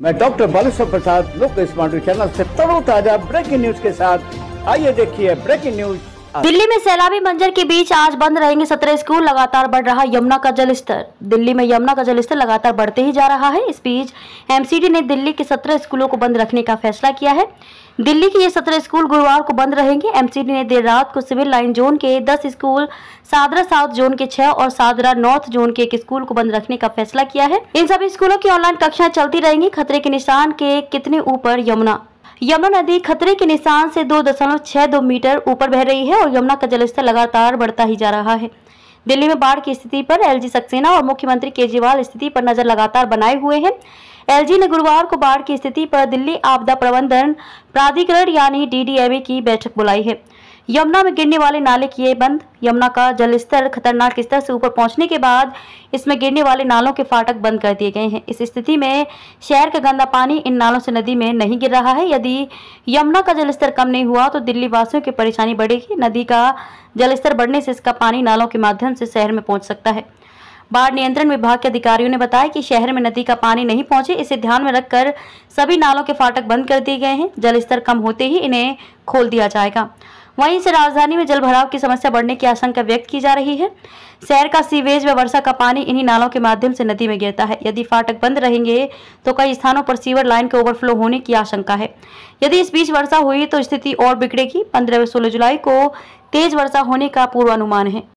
मैं डॉक्टर बालेश्वर प्रसाद लोक smart channel से तरोताजा ब्रेकिंग न्यूज के साथ आइए देखिए ब्रेकिंग न्यूज। दिल्ली में सैलाबी मंजर के बीच आज बंद रहेंगे 17 स्कूल। लगातार बढ़ रहा यमुना का जलस्तर। दिल्ली में यमुना का जलस्तर लगातार बढ़ते ही जा रहा है। इस बीच एमसीडी ने दिल्ली के 17 स्कूलों को बंद रखने का फैसला किया है। दिल्ली के ये 17 स्कूल गुरुवार को बंद रहेंगे। एमसीडी ने देर रात को सिविल लाइन जोन के 10 स्कूल, सादरा साउथ जोन के 6 और सादरा नॉर्थ जोन के 1 स्कूल को बंद रखने का फैसला किया है। इन सभी स्कूलों की ऑनलाइन कक्षाएं चलती रहेंगी। खतरे के निशान के कितने ऊपर यमुना नदी खतरे के निशान से 2.62 मीटर ऊपर बह रही है और यमुना का जलस्तर लगातार बढ़ता ही जा रहा है। दिल्ली में बाढ़ की स्थिति पर एलजी सक्सेना और मुख्यमंत्री केजरीवाल स्थिति पर नजर लगातार बनाए हुए हैं। एलजी ने गुरुवार को बाढ़ की स्थिति पर दिल्ली आपदा प्रबंधन प्राधिकरण यानी डीडीएमए की बैठक बुलाई है। यमुना में गिरने वाले नाले किए बंद। यमुना का जलस्तर खतरनाक स्तर से ऊपर पहुंचने के बाद इसमें गिरने वाले नालों के फाटक बंद कर दिए गए हैं। इस स्थिति में शहर का गंदा पानी इन नालों से नदी में नहीं गिर रहा है। यदि यमुना का जलस्तर कम नहीं हुआ तो दिल्ली वासियों की परेशानी बढ़ेगी। नदी का जलस्तर बढ़ने से इसका पानी नालों के माध्यम से शहर में पहुंच सकता है। बाढ़ नियंत्रण विभाग के अधिकारियों ने बताया कि शहर में नदी का पानी नहीं पहुंचे, इसे ध्यान में रखकर सभी नालों के फाटक बंद कर दिए गए हैं। जलस्तर कम होते ही इन्हें खोल दिया जाएगा। वहीं से राजधानी में जल भराव की समस्या बढ़ने की आशंका व्यक्त की जा रही है। शहर का सीवेज व वर्षा का पानी इन्हीं नालों के माध्यम से नदी में गिरता है। यदि फाटक बंद रहेंगे तो कई स्थानों पर सीवर लाइन के ओवरफ्लो होने की आशंका है। यदि इस बीच वर्षा हुई तो स्थिति और बिगड़ेगी। 15 व 16 जुलाई को तेज वर्षा होने का पूर्वानुमान है।